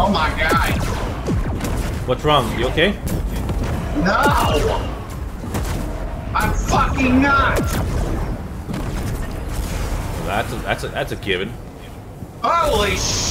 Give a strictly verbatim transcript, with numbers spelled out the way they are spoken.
Oh my god. What's wrong? You okay? No! I'm fucking not! Well, that's a, that's a, that's a given. Holy shit!